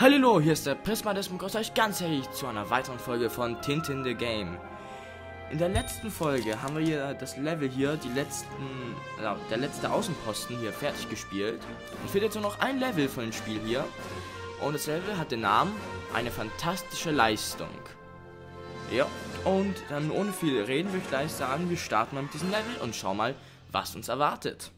Hallo, hier ist der Prisma, das begrüßt euch ganz herzlich zu einer weiteren Folge von Tintin the Game. In der letzten Folge haben wir hier das Level hier, der letzte Außenposten hier fertig gespielt. Und fehlt jetzt nur noch ein Level von dem Spiel hier. Und das Level hat den Namen Eine fantastische Leistung. Ja, und dann ohne viel reden würde ich gleich sagen, wir starten mal mit diesem Level und schauen mal, was uns erwartet.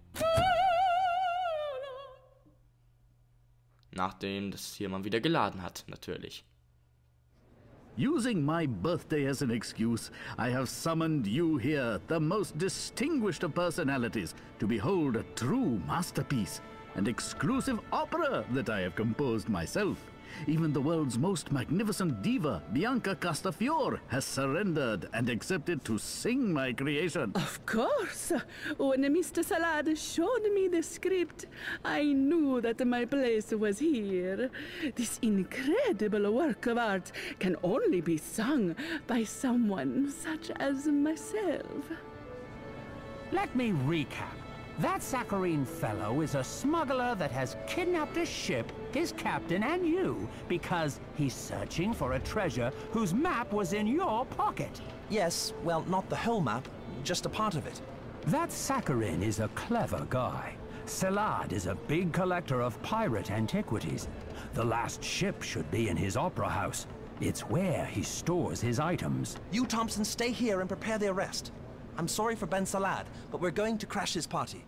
Nachdem das hier mal wieder geladen hat, natürlich. Using my birthday as an excuse, I have summoned you here, the most distinguished of personalities, to behold a true masterpiece, an exclusive opera that I have composed myself. Even the world's most magnificent diva, Bianca Castafiore, has surrendered and accepted to sing my creation. Of course. When Mr. Salad showed me the script, I knew that my place was here. This incredible work of art can only be sung by someone such as myself. Let me recap. That saccharine fellow is a smuggler that has kidnapped a ship, his captain, and you, because he's searching for a treasure whose map was in your pocket. Yes, well, not the whole map, just a part of it. That saccharine is a clever guy. Salad is a big collector of pirate antiquities. The last ship should be in his opera house. It's where he stores his items. You, Thompson, stay here and prepare the arrest. I'm sorry for Ben Salad, but we're going to crash his party.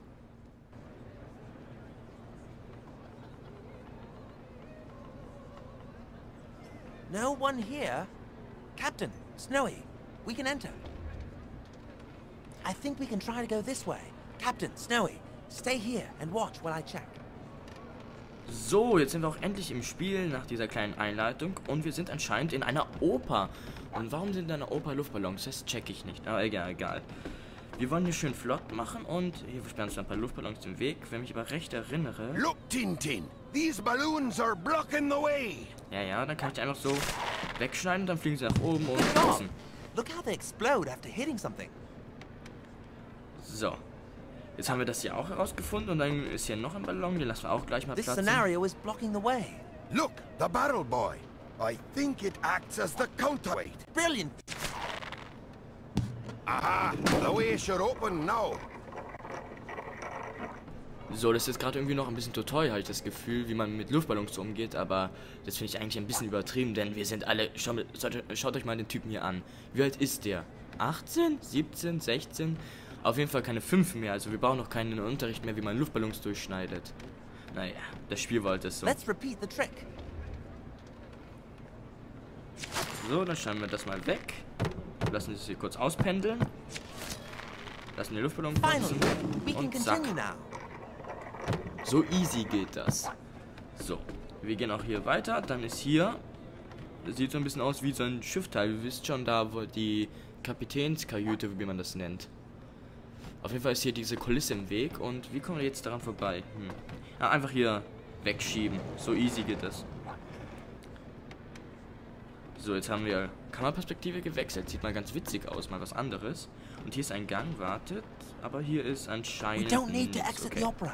No one here? Captain, Snowy, we can enter. I think we can try to go this way. Captain, Snowy, stay here and watch while I check. So, jetzt sind wir auch endlich im Spiel nach dieser kleinen Einleitung und wir sind anscheinend in einer Oper. Und warum sind in einer Oper Luftballons? Das check ich nicht, aber egal. Wir wollen hier schön flott machen und hier versperren uns ein paar Luftballons im Weg. Wenn ich aber recht erinnere... Look, Tintin, these balloons are blocking the way. Ja, dann kann ich die einfach so wegschneiden und dann fliegen sie nach oben und Oh, außen. look how they explode after hitting something. So. Jetzt haben wir das hier auch herausgefunden und dann ist hier noch ein Ballon, den lassen wir auch gleich mal This platzen. scenario is blocking the way. Look, the barrel boy. I think it acts as the counterweight. Brilliant! Aha, the way should open now. So, das ist jetzt gerade irgendwie noch ein bisschen total, habe ich das Gefühl, wie man mit Luftballons so umgeht, aber das finde ich eigentlich ein bisschen übertrieben, denn wir sind alle, schaut euch mal den Typen hier an. Wie alt ist der? 18? 17? 16? Auf jeden Fall keine 5 mehr, also wir brauchen noch keinen Unterricht mehr, wie man Luftballons durchschneidet. Naja, das Spiel wollte es so. Let's repeat the trick. So, dann schneiden wir das mal weg. Lassen es hier kurz auspendeln. Lassen die Luftballons Finally, platzen. we can Und zack. continue now. So easy geht das. So, wir gehen auch hier weiter. Dann ist hier, das sieht so ein bisschen aus wie so ein Schiffteil. Ihr wisst schon, da wo die Kapitänskajüte, wie man das nennt. Auf jeden Fall ist hier diese Kulisse im Weg. Und wie kommen wir jetzt daran vorbei? Ja, einfach hier wegschieben. So easy geht das. So, jetzt haben wir Kameraperspektive gewechselt. Sieht mal ganz witzig aus, mal was anderes. Und hier ist ein Gang, wartet. Aber hier ist We anscheinend... don't need to exit okay. the opera.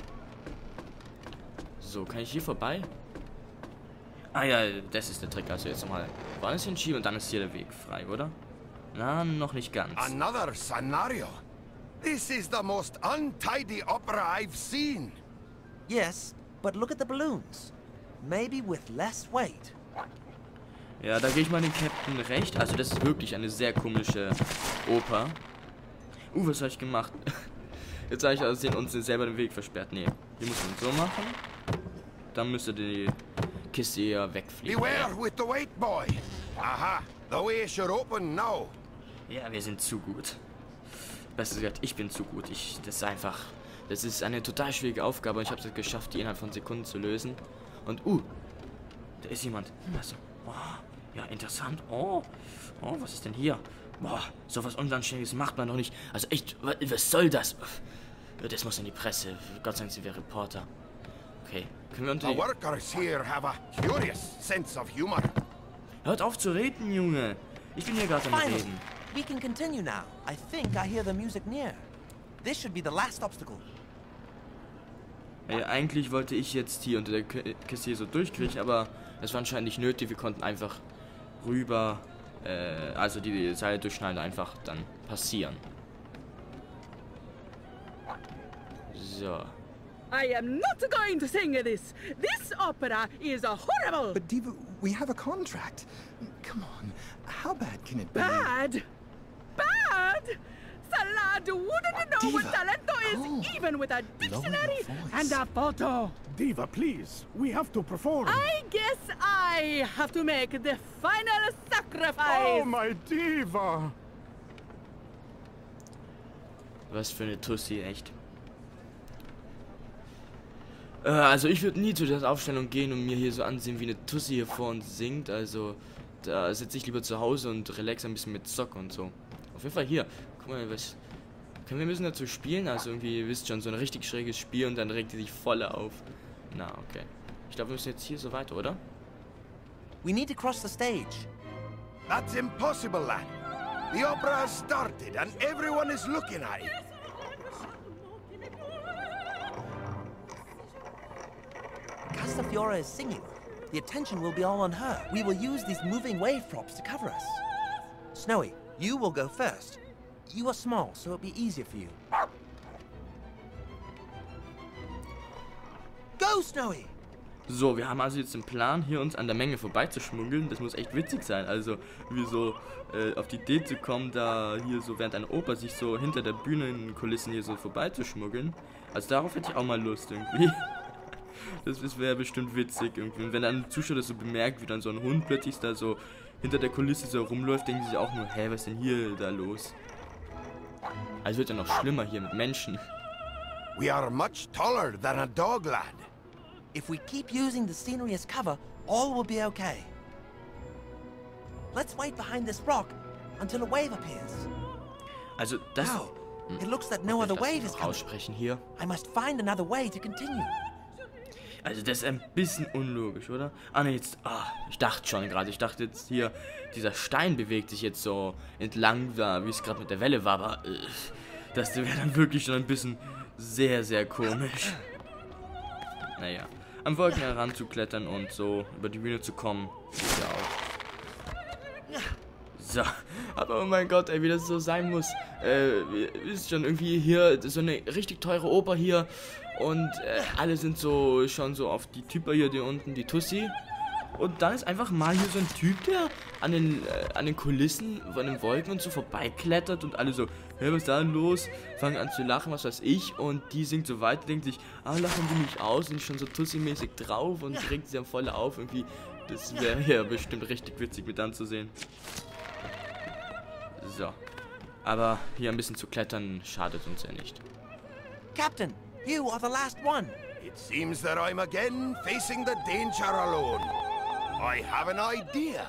So, kann ich hier vorbei? Ah ja, das ist der Trick. Also jetzt nochmal woanders hinschieben und dann ist hier der Weg frei, oder? Na, noch nicht ganz. Another scenario. This is the most untidy opera I've seen. Yes, but look at the balloons. Maybe with less weight. Ja, da gehe ich mal den Captain recht. Also das ist wirklich eine sehr komische Oper. Was habe ich gemacht? Jetzt habe ich also uns selber den Weg versperrt. Nee, hier muss man so machen. Dann müsste die Kiste hier wegfliegen. Beware with the weight, boy. Aha, the way should open now. Ja, wir sind zu gut. Besser gesagt, ich bin zu gut. Das ist eine total schwierige Aufgabe und ich habe es geschafft, die innerhalb von Sekunden zu lösen. Und, da ist jemand. Also, ja, interessant. Oh, was ist denn hier? Boah, sowas Unanständiges macht man doch nicht. Also echt, was soll das? Das muss in die Presse. Gott sei Dank sind wir Reporter. Okay, können wir unter The die... workers here have a curious sense of humor. Hört auf zu reden, Junge. Ich bin hier gerade am Finally, Reden. we can continue now. I think I hear the music near. This should be the last obstacle. Eigentlich wollte ich jetzt hier unter der Kiste hier so durchkriechen, aber es war anscheinend nicht nötig. Wir konnten einfach rüber, also die Seile durchschneiden, einfach dann passieren. So. I am not going to sing this. This opera is horrible. But Diva, we have a contract. Come on, how bad can it be? Bad? Bad? Salad wouldn't know what Diva, talento calm. is, even with a dictionary your voice. and a photo. Diva, please. We have to perform. I guess I have to make the final sacrifice. my Diva. Was für eine Tussi, echt. Also ich würde nie zu der Aufstellung gehen und mir hier so ansehen, wie eine Tussi hier vor uns singt. Also da sitze ich lieber zu Hause und relax ein bisschen mit Zock und so. Auf jeden Fall hier. Guck mal, was... Wir müssen dazu spielen, also irgendwie, ihr wisst schon, so ein richtig schräges Spiel und dann regt die sich voll auf. Na, okay. Ich glaube, wir müssen jetzt hier so weiter, oder? We need to cross the stage. That's impossible, lad. The opera has started and everyone is looking at it. Castafiore is singing. The attention will be all on her. We will use these moving wave props to cover us. Snowy, you will go first. You are small, so it'll be easier for you. Go, Snowy! So, wir haben also jetzt den Plan, hier uns an der Menge vorbeizuschmuggeln. Das muss echt witzig sein. Also, wie so auf die Idee zu kommen, da hier so während einer Oper sich so hinter der Bühnenkulissen hier so vorbeizuschmuggeln. Also darauf hätte ich auch mal Lust irgendwie. Das wäre bestimmt witzig irgendwie. Und wenn dann ein Zuschauer das so bemerkt, wie dann so ein Hund plötzlich da so hinter der Kulisse so rumläuft, denken sie sich auch nur, hä, was ist denn hier da los? Also wird ja noch schlimmer hier mit Menschen. We are much taller than a dog, lad. If we keep using the scenery as cover, all will be okay. Let's wait behind this rock until a wave appears. Also das... Now, it looks that no other wave is coming. Aussprechen hier. I must find another way to continue. Also das ist ein bisschen unlogisch, oder? Ah ne, jetzt... ich dachte schon gerade. Ich dachte jetzt hier, dieser Stein bewegt sich jetzt so entlang, wie es gerade mit der Welle war, aber das wäre dann wirklich schon ein bisschen sehr, sehr komisch. Naja, am Wolken heranzuklettern und so über die Bühne zu kommen, ist ja auch. So, aber oh mein Gott, ey, wie das so sein muss. Ist schon irgendwie hier so eine richtig teure Oper hier. Und alle sind so schon so auf die Typen hier, die unten, die Tussi. Und dann ist einfach mal hier so ein Typ, der an den Kulissen von den Wolken und so vorbeiklettert und alle so, hey, was ist da denn los? Fangen an zu lachen, was weiß ich. Und die singt so weiter, denkt sich, lachen die mich aus und schon so Tussi-mäßig drauf und regt sie dann voll auf. Irgendwie, das wäre ja bestimmt richtig witzig mit anzusehen. So. Aber hier ein bisschen zu klettern schadet uns ja nicht. Captain, you are the last one. It seems that I'm again facing the danger alone. I have an idea.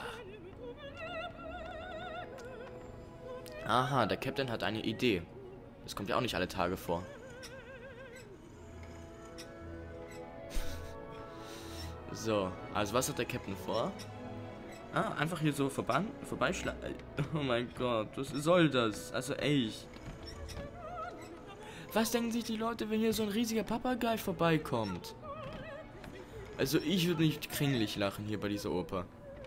Aha, der Captain hat eine Idee. Das kommt ja auch nicht alle Tage vor. So, also was hat der Captain vor? Einfach hier so vorbeischlagen. Oh mein Gott, was soll das? Also echt. Was denken sich die Leute, wenn hier so ein riesiger Papagei vorbeikommt? Also ich würde nicht kringlich lachen hier bei dieser Oper.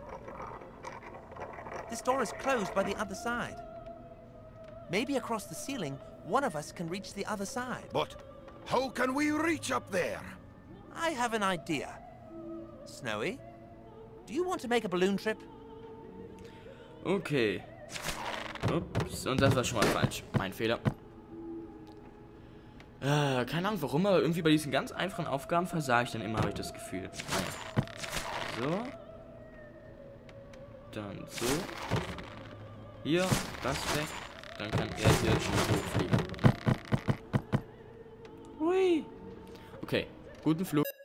This door is closed by the other side. Maybe across the ceiling, one of us can reach the other side. But how can we reach up there? I have an idea. Snowy, do you want to make a balloon trip? Okay. Ups, und das war schon mal falsch. Mein Fehler. Keine Ahnung warum, aber irgendwie bei diesen ganz einfachen Aufgaben versage ich dann immer, habe ich das Gefühl. So. Dann so. Hier, das weg. Dann kann er hier schon hochfliegen. Hui. Okay, guten Flug.